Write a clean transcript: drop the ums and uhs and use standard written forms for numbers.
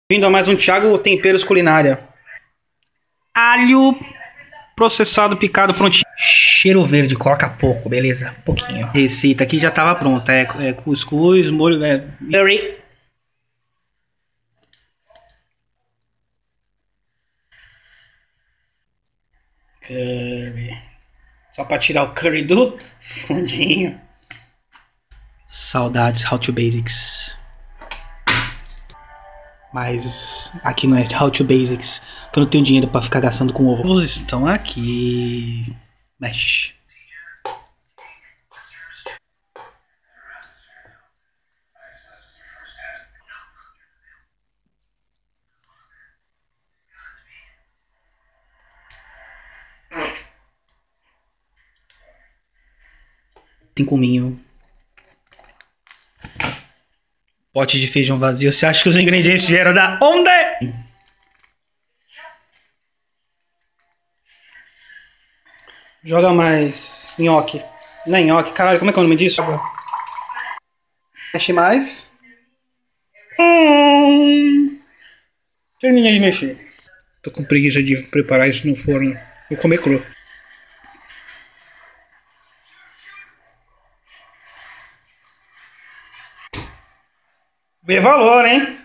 Vindo a mais um Thiago Temperos Culinária. Alho processado, picado, prontinho. Cheiro verde, coloca pouco, beleza? Pouquinho. Receita aqui já tava pronta. É cuscuz, molho, curry. Curry. Só pra tirar o curry do fundinho. Saudades How to Basics. Mas aqui não é How to Basics, porque eu não tenho dinheiro pra ficar gastando com ovo. Ovos estão aqui. Mexe. Tem cominho. Pote de feijão vazio. Você acha que os ingredientes vieram da onde? Joga mais nhoque. Não é nhoque, caralho, como é que é o nome disso? Mexe mais. Terminei de mexer. Tô com preguiça de preparar isso no forno. Vou comer cru. Vê valor, hein?